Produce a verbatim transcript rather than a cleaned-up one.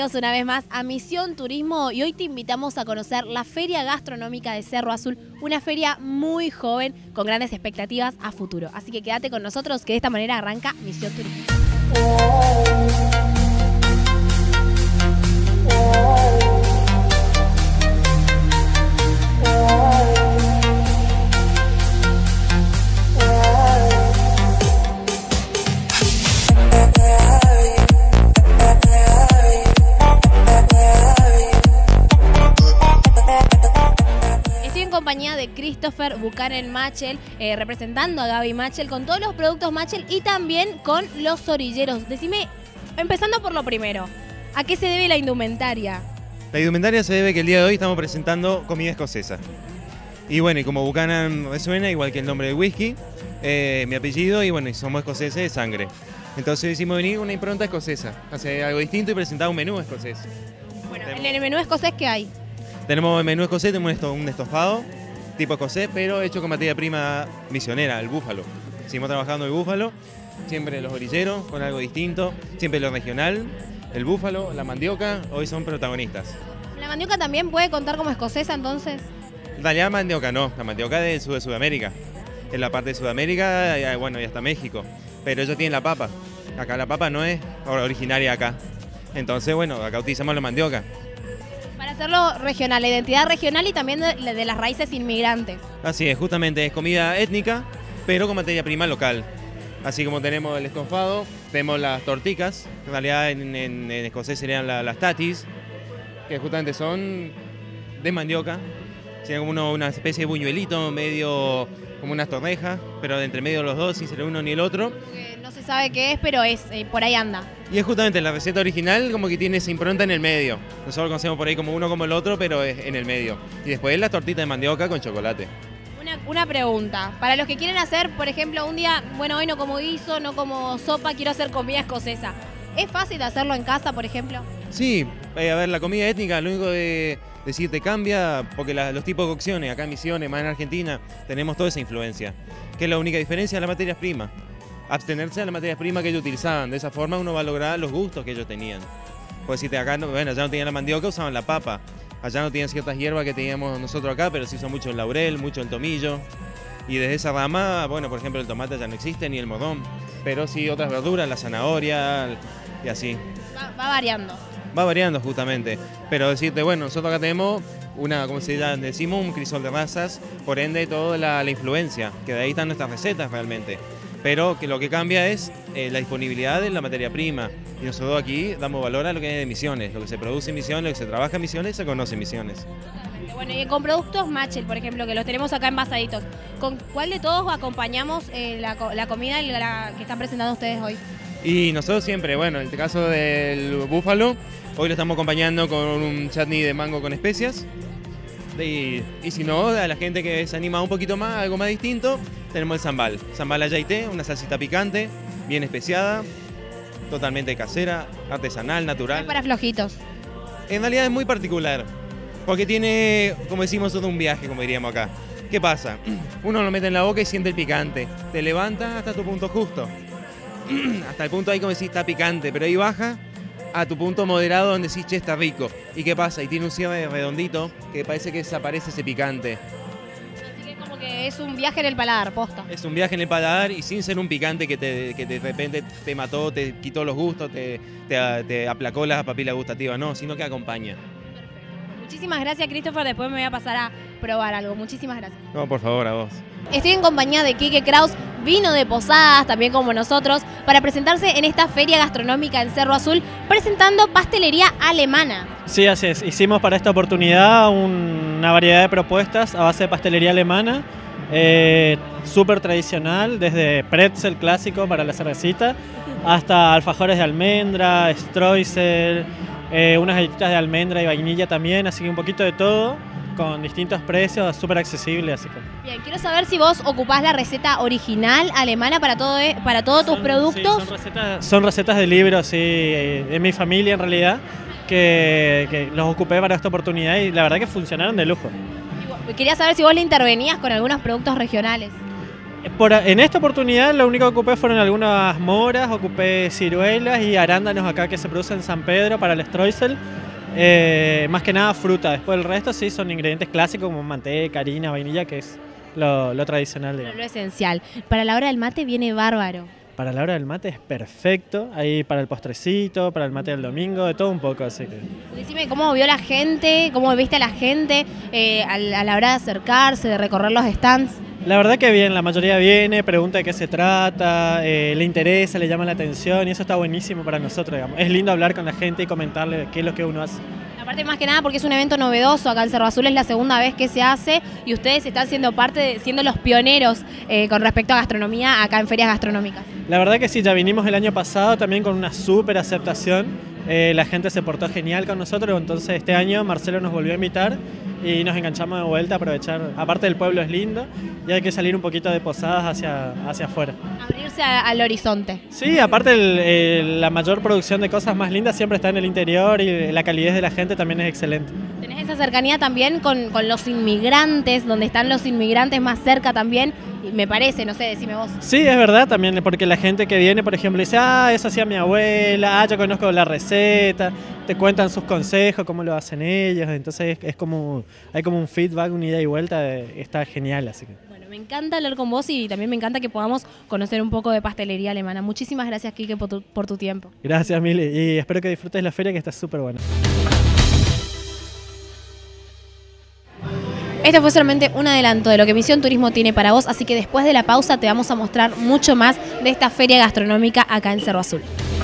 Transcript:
bienvenidos una vez más a Misión Turismo y hoy te invitamos a conocer la Feria Gastronómica de Cerro Azul, una feria muy joven con grandes expectativas a futuro. Así que quédate con nosotros que de esta manera arranca Misión Turismo. Compañía de Christopher Buchanan Machel, eh, representando a Gaby Machel con todos los productos Machel y también con los orilleros. Decime, empezando por lo primero, ¿a qué se debe la indumentaria? La indumentaria se debe que el día de hoy estamos presentando comida escocesa. Y bueno, y como Buchanan resuena, igual que el nombre del whisky, eh, mi apellido, y bueno, y somos escoceses de sangre. Entonces decidimos venir con una impronta escocesa, hacer algo distinto y presentar un menú escocés. Bueno, en el menú escocés, ¿qué hay? Tenemos el menú escocés, tenemos un estofado tipo escocés, pero hecho con materia prima misionera, el búfalo. Seguimos trabajando el búfalo, siempre los orilleros, con algo distinto, siempre lo regional, el búfalo, la mandioca, hoy son protagonistas. ¿La mandioca también puede contar como escocesa entonces? En realidad mandioca no, la mandioca es del sur de Sudamérica. En la parte de Sudamérica, bueno, y hasta México. Pero ellos tienen la papa. Acá la papa no es originaria acá. Entonces, bueno, acá utilizamos la mandioca. Para hacerlo regional, la identidad regional y también de, de las raíces inmigrantes. Así es, justamente es comida étnica, pero con materia prima local. Así como tenemos el estofado, tenemos las torticas, en realidad en, en, en escocés serían la, las tatis, que justamente son de mandioca, serían como uno, una especie de buñuelito, medio como unas torrejas, pero de entre medio de los dos, sin ser uno ni el otro. Porque no se sabe qué es, pero es eh, por ahí anda. Y es justamente la receta original como que tiene esa impronta en el medio. Nosotros lo conocemos por ahí como uno como el otro, pero es en el medio. Y después las tortitas de mandioca con chocolate. Una, una pregunta, para los que quieren hacer, por ejemplo, un día, bueno, hoy no como guiso, no como sopa, quiero hacer comida escocesa. ¿Es fácil hacerlo en casa, por ejemplo? Sí, eh, a ver, la comida étnica, lo único de decirte cambia, porque la, los tipos de cocciones, acá en Misiones, más en Argentina, tenemos toda esa influencia. Que es la única diferencia de las materias primas. Abstenerse de las materias primas que ellos utilizaban. De esa forma uno va a lograr los gustos que ellos tenían. Pues si te acá, no, bueno, allá no tenían la mandioca, usaban la papa. Allá no tenían ciertas hierbas que teníamos nosotros acá, pero sí son mucho el laurel, mucho el tomillo. Y desde esa rama, bueno, por ejemplo, el tomate ya no existe, ni el morrón. Pero sí otras verduras, la zanahoria y así. Va, va variando. Va variando justamente. Pero decirte, bueno, nosotros acá tenemos una, como se llama, decimos, un crisol de razas, por ende toda la, la influencia, que de ahí están nuestras recetas realmente. Pero que lo que cambia es eh, la disponibilidad de la materia prima. Y nosotros aquí damos valor a lo que hay de Misiones, lo que se produce en Misiones, lo que se trabaja en Misiones, se conoce en Misiones. Bueno, y con productos Machel, por ejemplo, que los tenemos acá envasaditos, ¿con cuál de todos acompañamos eh, la, la comida la, que están presentando ustedes hoy? Y nosotros siempre, bueno, en el caso del búfalo, hoy lo estamos acompañando con un chutney de mango con especias. Y, y si no, a la gente que se anima un poquito más, algo más distinto, tenemos el sambal. Sambal ayaité, una salsita picante, bien especiada, totalmente casera, artesanal, natural. Es para flojitos. En realidad es muy particular, porque tiene, como decimos, todo un viaje, como diríamos acá. ¿Qué pasa? Uno lo mete en la boca y siente el picante. Te levanta hasta tu punto justo. Hasta el punto ahí como decís, está picante, pero ahí baja a tu punto moderado donde decís, che, está rico. ¿Y qué pasa? Y tiene un cierre redondito que parece que desaparece ese picante. Así que como que es un viaje en el paladar, posta. Es un viaje en el paladar y sin ser un picante que, te, que de repente te mató, te quitó los gustos, te, te, te aplacó las papilas gustativas, no, sino que acompaña. Perfecto. Muchísimas gracias, Christopher. Después me voy a pasar a probar algo. Muchísimas gracias. No, por favor, a vos. Estoy en compañía de Quique Kraus, vino de Posadas, también como nosotros, para presentarse en esta feria gastronómica en Cerro Azul, presentando pastelería alemana. Sí, así es. Hicimos para esta oportunidad un, una variedad de propuestas a base de pastelería alemana, eh, súper tradicional, desde pretzel clásico para la cervecita, hasta alfajores de almendra, streusel, eh, unas galletitas de almendra y vainilla también, así que un poquito de todo, con distintos precios, súper accesibles. Así que... Bien, quiero saber si vos ocupás la receta original alemana para, todo, para todos tus productos. Sí, son, recetas, son recetas de libros, sí, de mi familia en realidad, que, que los ocupé para esta oportunidad y la verdad que funcionaron de lujo. Quería saber si vos le intervenías con algunos productos regionales. Por, en esta oportunidad lo único que ocupé fueron algunas moras, ocupé ciruelas y arándanos acá que se producen en San Pedro para el streusel. Eh, más que nada fruta, después el resto sí son ingredientes clásicos como manteca, harina, vainilla, que es lo, lo tradicional, digamos. Lo esencial. Para la hora del mate viene bárbaro. Para la hora del mate es perfecto, ahí para el postrecito, para el mate del domingo, de todo un poco, así que... Decime cómo vio la gente, cómo viste a la gente eh, a, la, a la hora de acercarse, de recorrer los stands. La verdad que bien, la mayoría viene, pregunta de qué se trata, eh, le interesa, le llama la atención y eso está buenísimo para nosotros, digamos. Es lindo hablar con la gente y comentarle qué es lo que uno hace. Aparte más que nada porque es un evento novedoso, acá en Cerro Azul es la segunda vez que se hace y ustedes están siendo parte, de, siendo los pioneros eh, con respecto a gastronomía acá en ferias gastronómicas. La verdad que sí, ya vinimos el año pasado también con una súper aceptación, eh, la gente se portó genial con nosotros, entonces este año Marcelo nos volvió a invitar y nos enganchamos de vuelta a aprovechar, aparte del pueblo es lindo y hay que salir un poquito de Posadas hacia, hacia afuera. Abrirse a, al horizonte. Sí, aparte el, el, la mayor producción de cosas más lindas siempre está en el interior y la calidez de la gente también es excelente. Tenés esa cercanía también con, con los inmigrantes, donde están los inmigrantes más cerca también, y me parece, no sé, decime vos. Sí, es verdad también, porque la gente que viene, por ejemplo, dice, ah, eso hacía mi abuela, ah, yo conozco la receta, te cuentan sus consejos, cómo lo hacen ellos, entonces es, es como, hay como un feedback, una ida y vuelta, de, está genial, así que... Bueno, me encanta hablar con vos y también me encanta que podamos conocer un poco de pastelería alemana. Muchísimas gracias, Quique, por tu, por tu tiempo. Gracias, Mili, y espero que disfrutes la feria que está súper buena. Este fue solamente un adelanto de lo que Misión Turismo tiene para vos, así que después de la pausa te vamos a mostrar mucho más de esta feria gastronómica acá en Cerro Azul.